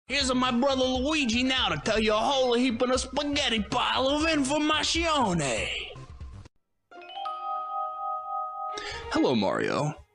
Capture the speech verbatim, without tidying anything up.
Here's my brother Luigi now to tell you a whole heap of a spaghetti pile of informazione. Hello, Mario.